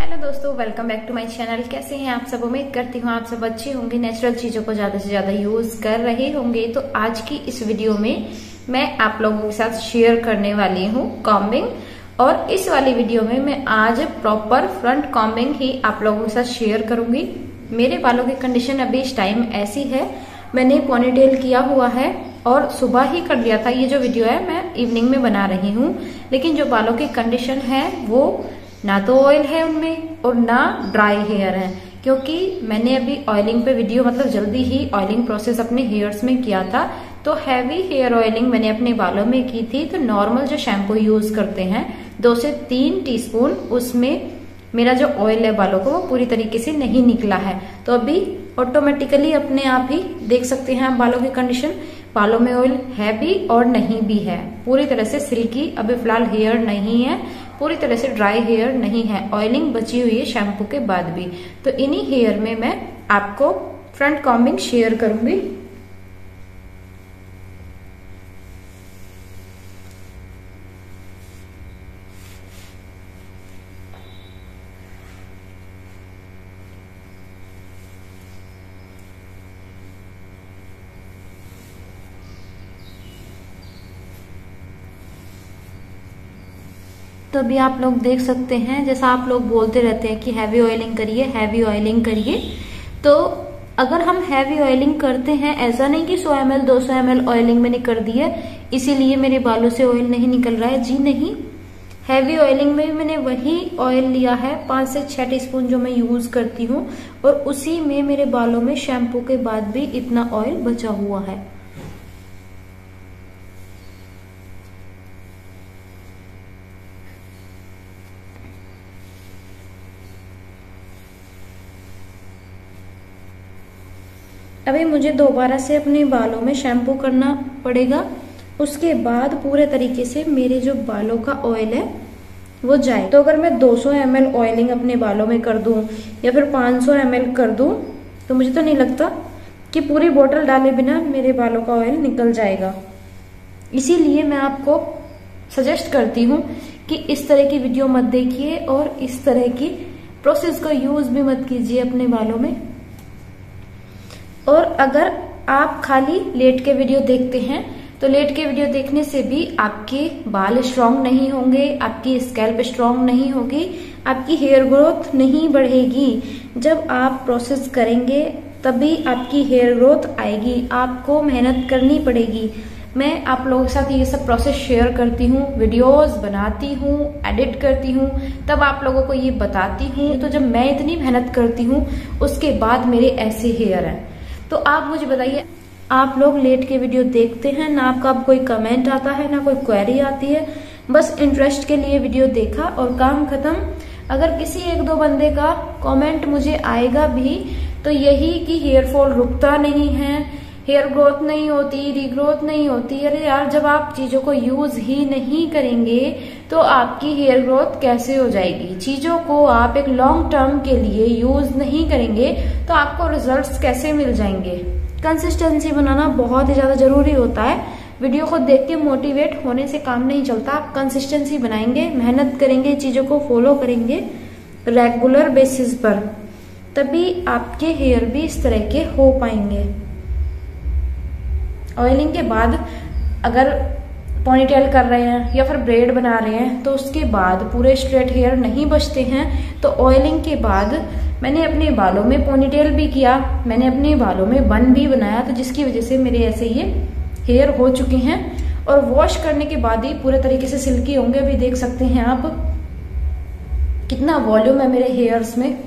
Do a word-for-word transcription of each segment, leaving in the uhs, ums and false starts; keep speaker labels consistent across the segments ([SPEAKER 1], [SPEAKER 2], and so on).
[SPEAKER 1] Hello दोस्तों, welcome back to my channel. कैसे हैं आप सब? उम्मीद करती हूँ आप सब अच्छे होंगे, नेचुरल चीजों को ज्यादा से ज्यादा यूज कर रहे होंगे। तो आज की इस वीडियो में मैं आप लोगों के साथ शेयर करने वाली हूँ कॉम्बिंग, और इस वाली वीडियो में मैं आज प्रॉपर फ्रंट कॉम्बिंग ही आप लोगों के साथ शेयर करूंगी। मेरे बालों की कंडीशन अभी इस टाइम ऐसी है, मैंने पोनीटेल किया हुआ है और सुबह ही कर दिया था। ये जो वीडियो है मैं इवनिंग में बना रही हूँ, लेकिन जो बालों की कंडीशन है वो ना तो ऑयल है उनमें और ना ड्राई हेयर है, क्योंकि मैंने अभी ऑयलिंग पे वीडियो मतलब जल्दी ही ऑयलिंग प्रोसेस अपने हेयर्स में किया था। तो हैवी हेयर ऑयलिंग मैंने अपने बालों में की थी। तो नॉर्मल जो शैम्पू यूज करते हैं दो से तीन टीस्पून, उसमें मेरा जो ऑयल है बालों को वो पूरी तरीके से नहीं निकला है। तो अभी ऑटोमेटिकली अपने आप ही देख सकते हैं आप बालों की कंडीशन, बालों में ऑयल है भी और नहीं भी है। पूरी तरह से सिल्की अभी फिलहाल हेयर नहीं है, पूरी तरह से ड्राई हेयर नहीं है, ऑयलिंग बची हुई है शैम्पू के बाद भी। तो इन्हीं हेयर में मैं आपको फ्रंट कॉम्बिंग शेयर करूंगी। तो अभी आप लोग देख सकते हैं, जैसा आप लोग बोलते रहते हैं कि हैवी ऑयलिंग करिए, हैवी ऑयलिंग करिए। तो अगर हम हैवी ऑयलिंग करते हैं, ऐसा नहीं कि सौ एम एल दो सौ एम एल ऑयलिंग मैंने कर दी है इसीलिए मेरे बालों से ऑयल नहीं निकल रहा है, जी नहीं। हैवी ऑयलिंग में मैंने वही ऑयल लिया है, पांच से छह टीस्पून जो मैं यूज करती हूँ, और उसी में मेरे बालों में शैम्पू के बाद भी इतना ऑयल बचा हुआ है। अभी मुझे दोबारा से अपने बालों में शैम्पू करना पड़ेगा, उसके बाद पूरे तरीके से मेरे जो बालों का ऑयल है वो जाए। तो अगर मैं दो सौ एम एल ऑयलिंग अपने बालों में कर दूं या फिर पाँच सौ एम एल कर दूं, तो मुझे तो नहीं लगता कि पूरी बोतल डाले बिना मेरे बालों का ऑयल निकल जाएगा। इसीलिए मैं आपको सजेस्ट करती हूँ कि इस तरह की वीडियो मत देखिए और इस तरह की प्रोसेस का यूज भी मत कीजिए अपने बालों में। और अगर आप खाली लेट के वीडियो देखते हैं तो लेट के वीडियो देखने से भी आपके बाल स्ट्रांग नहीं होंगे, आपकी स्कैल्प स्ट्रांग नहीं होगी, आपकी हेयर ग्रोथ नहीं बढ़ेगी। जब आप प्रोसेस करेंगे तभी आपकी हेयर ग्रोथ आएगी, आपको मेहनत करनी पड़ेगी। मैं आप लोगों के साथ ये सब प्रोसेस शेयर करती हूँ, वीडियोस बनाती हूँ, एडिट करती हूँ, तब आप लोगों को ये बताती हूँ। तो जब मैं इतनी मेहनत करती हूँ उसके बाद मेरे ऐसे हेयर हैं। तो आप मुझे बताइए, आप लोग लेट के वीडियो देखते हैं ना, आपका कोई कमेंट आता है ना कोई क्वेरी आती है, बस इंटरेस्ट के लिए वीडियो देखा और काम खत्म। अगर किसी एक दो बंदे का कमेंट मुझे आएगा भी तो यही कि हेयर फॉल रुकता नहीं है, हेयर ग्रोथ नहीं होती, रीग्रोथ नहीं होती। अरे यार, जब आप चीजों को यूज ही नहीं करेंगे तो आपकी हेयर ग्रोथ कैसे हो जाएगी? चीजों को आप एक लॉन्ग टर्म के लिए यूज नहीं करेंगे तो आपको रिजल्ट्स कैसे मिल जाएंगे? कंसिस्टेंसी बनाना बहुत ही ज्यादा जरूरी होता है। वीडियो को देख के मोटिवेट होने से काम नहीं चलता। आप कंसिस्टेंसी बनाएंगे, मेहनत करेंगे, चीजों को फॉलो करेंगे रेगुलर बेसिस पर, तभी आपके हेयर भी इस तरह के हो पाएंगे। ऑयलिंग के बाद अगर पोनीटेल कर रहे हैं या फिर ब्रेड बना रहे हैं तो उसके बाद पूरे स्ट्रेट हेयर नहीं बचते हैं। तो ऑयलिंग के बाद मैंने अपने बालों में पोनीटेल भी किया, मैंने अपने बालों में बन भी बनाया, तो जिसकी वजह से मेरे ऐसे ये हेयर हो चुके हैं। और वॉश करने के बाद ही पूरे तरीके से सिल्की होंगे। अभी देख सकते हैं आप कितना वॉल्यूम है मेरे हेयर्स में।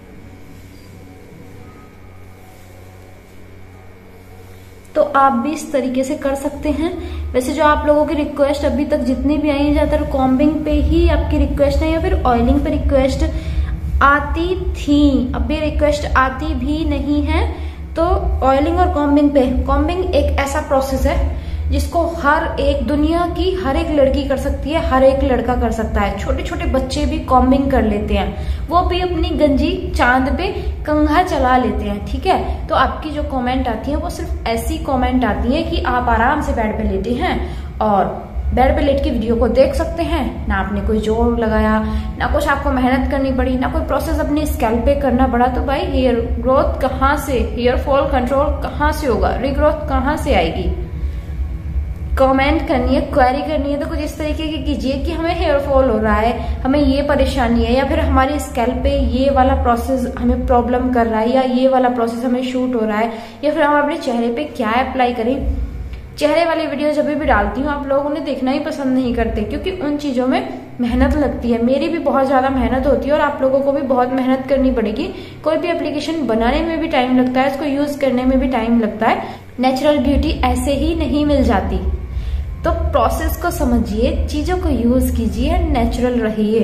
[SPEAKER 1] तो आप भी इस तरीके से कर सकते हैं। वैसे जो आप लोगों की रिक्वेस्ट अभी तक जितनी भी आई है, ज्यादातर कॉम्बिंग पे ही आपकी रिक्वेस्ट है या फिर ऑयलिंग पे रिक्वेस्ट आती थी, अभी रिक्वेस्ट आती भी नहीं है। तो ऑयलिंग और कॉम्बिंग पे, कॉम्बिंग एक ऐसा प्रोसेस है जिसको हर एक दुनिया की हर एक लड़की कर सकती है, हर एक लड़का कर सकता है। छोटे छोटे बच्चे भी कॉम्बिंग कर लेते हैं, वो भी अपनी गंजी चांद पे कंघा चला लेते हैं, ठीक है। तो आपकी जो कमेंट आती है वो सिर्फ ऐसी कमेंट आती है कि आप आराम से बेड पे लेटे हैं और बेड पे लेट के वीडियो को देख सकते हैं। ना आपने कोई जोर लगाया, ना कुछ आपको मेहनत करनी पड़ी, ना कोई प्रोसेस अपने स्कैल्प पे करना पड़ा। तो भाई हेयर ग्रोथ कहाँ से, हेयर फॉल कंट्रोल कहाँ से होगा, रीग्रोथ कहाँ से आएगी। कमेंट करनी है, क्वेरी करनी है तो कुछ इस तरीके की कीजिए कि हमें हेयर फॉल हो रहा है, हमें ये परेशानी है, या फिर हमारे स्कैल्प पे ये वाला प्रोसेस हमें प्रॉब्लम कर रहा है, या ये वाला प्रोसेस हमें शूट हो रहा है, या फिर हम अपने चेहरे पे क्या अप्लाई करें। चेहरे वाली वीडियो जब भी डालती हूँ आप लोग उन्हें देखना ही पसंद नहीं करते, क्योंकि उन चीजों में मेहनत लगती है। मेरी भी बहुत ज्यादा मेहनत होती है और आप लोगों को भी बहुत मेहनत करनी पड़ेगी। कोई भी एप्लीकेशन बनाने में भी टाइम लगता है, इसको यूज करने में भी टाइम लगता है। नेचुरल ब्यूटी ऐसे ही नहीं मिल जाती। तो प्रोसेस को समझिए, चीजों को यूज कीजिए, नेचुरल रहिए।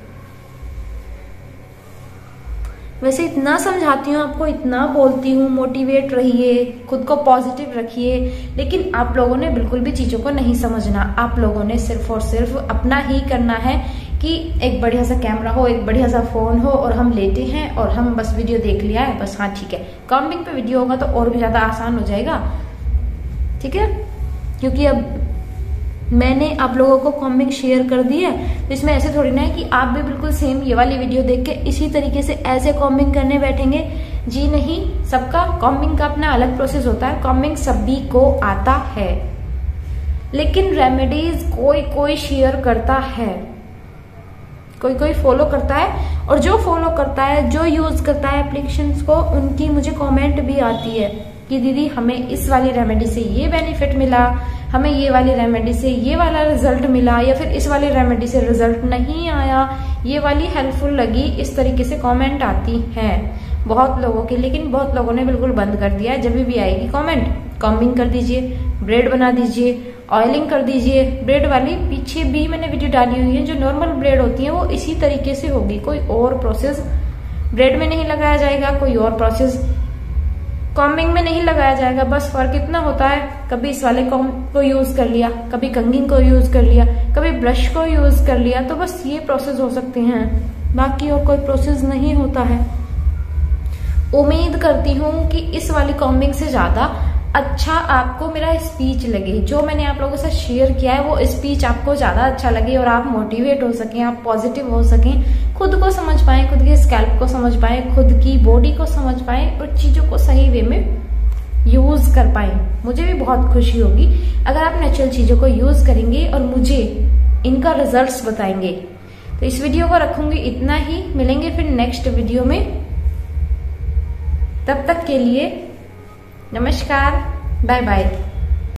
[SPEAKER 1] वैसे इतना समझाती हूँ आपको, इतना बोलती हूँ, मोटिवेट रहिए, खुद को पॉजिटिव रखिए, लेकिन आप लोगों ने बिल्कुल भी चीजों को नहीं समझना। आप लोगों ने सिर्फ और सिर्फ अपना ही करना है कि एक बढ़िया सा कैमरा हो, एक बढ़िया सा फोन हो और हम लेटे हैं और हम बस वीडियो देख लिया है, बस हाँ ठीक है। कॉम्बिंग पे वीडियो होगा तो और भी ज्यादा आसान हो जाएगा, ठीक है, क्योंकि अब मैंने आप लोगों को कॉम्बिंग शेयर कर दी है, तो इसमें ऐसे थोड़ी ना है कि आप भी बिल्कुल सेम ये वाली वीडियो देख के इसी तरीके से ऐसे कॉम्बिंग करने बैठेंगे। जी नहीं, सबका कॉम्बिंग का अपना अलग प्रोसेस होता है। कॉम्बिंग सभी को आता है, लेकिन रेमेडीज कोई कोई शेयर करता है, कोई कोई फॉलो करता है, और जो फॉलो करता है, जो यूज करता है एप्लीकेशंस को, उनकी मुझे कमेंट भी आती है कि दीदी हमें इस वाली रेमेडी से ये बेनिफिट मिला, हमें ये वाली रेमेडी से ये वाला रिजल्ट मिला, या फिर इस वाली रेमेडी से रिजल्ट नहीं आया, ये वाली हेल्पफुल लगी। इस तरीके से कमेंट आती हैं बहुत लोगों की, लेकिन बहुत लोगों ने बिल्कुल बंद कर दिया है। जब भी आएगी कमेंट, कॉम्बिंग कर दीजिए, ब्रेड बना दीजिए, ऑयलिंग कर दीजिए। ब्रेड वाली पीछे भी मैंने वीडियो डाली हुई है, जो नॉर्मल ब्रेड होती है वो इसी तरीके से होगी, कोई और प्रोसेस ब्रेड में नहीं लगाया जाएगा, कोई और प्रोसेस कॉम्बिंग में नहीं लगाया जाएगा। बस फर्क इतना होता है, कभी इस वाले कॉम को यूज कर लिया, कभी कंघी को यूज कर लिया, कभी ब्रश को यूज कर लिया, तो बस ये प्रोसेस हो सकते हैं, बाकी और कोई प्रोसेस नहीं होता है। उम्मीद करती हूँ कि इस वाली कॉम्बिंग से ज्यादा अच्छा आपको मेरा स्पीच लगे, जो मैंने आप लोगों से शेयर किया है वो स्पीच आपको ज्यादा अच्छा लगे और आप मोटिवेट हो सकें, आप पॉजिटिव हो सकें, खुद को समझ पाए, खुद के स्कैल्प को समझ पाए, खुद की बॉडी को समझ पाए और चीजों को सही वे में यूज कर पाए। मुझे भी बहुत खुशी होगी अगर आप नेचुरल चीजों को यूज करेंगे और मुझे इनका रिजल्ट्स बताएंगे। तो इस वीडियो को रखूंगी इतना ही, मिलेंगे फिर नेक्स्ट वीडियो में। तब तक के लिए नमस्कार, बाय बाय।